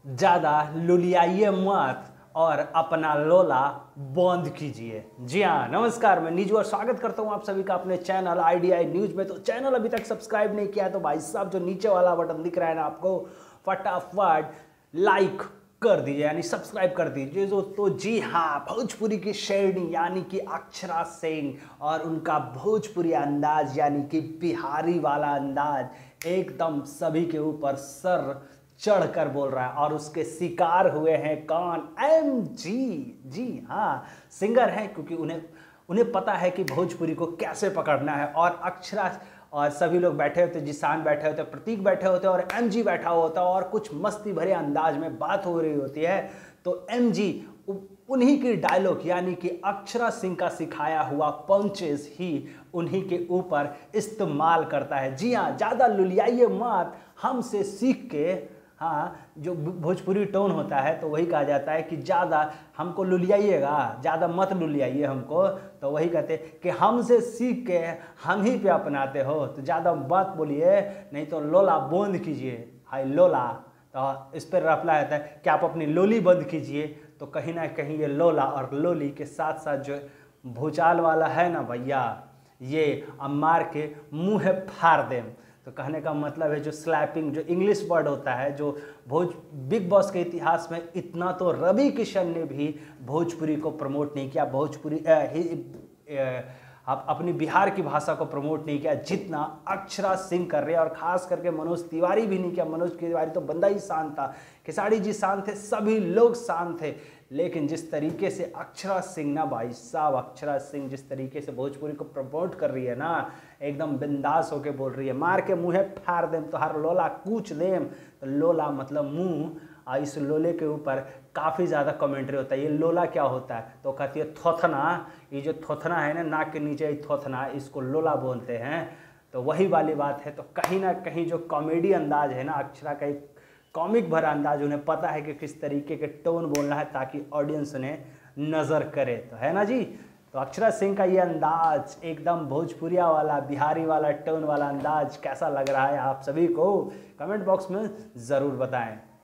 ज़्यादा लुलियाइए मत और अपना लोला बंद कीजिए। जी हाँ, नमस्कार, मैं नीजू और स्वागत करता हूँ आप सभी का अपने चैनल आईडीआई न्यूज़ में। तो चैनल अभी तक सब्सक्राइब नहीं किया है तो भाई साहब जो नीचे वाला बटन दिख रहा है ना आपको, फटाफट लाइक कर दीजिए, यानी सब्सक्राइब कर दीजिए। तो जी हाँ, भोजपुरी की शेरनी यानी कि अक्षरा सिंह और उनका भोजपुरी अंदाज यानी कि बिहारी वाला अंदाज एकदम सभी के ऊपर सर चढ़कर बोल रहा है और उसके शिकार हुए हैं कौन? एमजी। जी हाँ, सिंगर हैं, क्योंकि उन्हें उन्हें पता है कि भोजपुरी को कैसे पकड़ना है। और अक्षरा और सभी लोग बैठे होते, जिसान बैठे होते, प्रतीक बैठे होते और एमजी बैठा होता और कुछ मस्ती भरे अंदाज में बात हो रही होती है। तो एमजी उन्हीं की डायलॉग यानी कि अक्षरा सिंह का सिखाया हुआ पंचेस ही उन्हीं के ऊपर इस्तेमाल करता है। जी हाँ, ज़्यादा लुलियाइए मत, हमसे सीख के। हाँ, जो भोजपुरी टोन होता है तो वही कहा जाता है कि ज़्यादा हमको लुलियाइएगा, ज़्यादा मत लुलियाइए हमको, तो वही कहते कि हमसे सीख के हम ही पे अपनाते हो, तो ज़्यादा मत बोलिए, नहीं तो लोला बंद कीजिए। हाय लोला, तो इस पर रफला आता है कि आप अपनी लोली बंद कीजिए। तो कहीं ना कहीं ये लोला और लोली के साथ साथ जो भूचाल वाला है ना भैया, ये अब मार के मुँह फाड़ दें। तो कहने का मतलब है जो स्लैपिंग, जो इंग्लिश वर्ड होता है, जो बिग बॉस के इतिहास में इतना तो रवि किशन ने भी भोजपुरी को प्रमोट नहीं किया, भोजपुरी अपनी बिहार की भाषा को प्रमोट नहीं किया जितना अक्षरा सिंह कर रहे हैं। और खास करके मनोज तिवारी भी नहीं किया। मनोज तिवारी तो बंदा ही शांत था, खेसारी जी शांत थे, सभी लोग शांत थे, लेकिन जिस तरीके से अक्षरा सिंह ना भाई साहब, अक्षरा सिंह जिस तरीके से भोजपुरी को प्रमोट कर रही है ना, एकदम बिंदास होके बोल रही है, मार के मुँह फाड़ देम तो हर लोला कूच देम। तो लोला मतलब मुँह, और इस लोले के ऊपर काफ़ी ज़्यादा कमेंट्री होता है। ये लोला क्या होता है? तो कहती है थोथना, ये जो थोथना है ना नाक के नीचे, ये थोथना, इसको लोला बोलते हैं। तो वही वाली बात है। तो कहीं ना कहीं जो कॉमेडी अंदाज है ना अक्षरा का, एक कॉमिक भरा अंदाज, उन्हें पता है कि किस तरीके के टोन बोलना है ताकि ऑडियंस उन्हें नज़र करे, तो है ना जी। तो अक्षरा सिंह का ये अंदाज एकदम भोजपुरिया वाला, बिहारी वाला टोन वाला अंदाज कैसा लग रहा है आप सभी को? कमेंट बॉक्स में ज़रूर बताएं।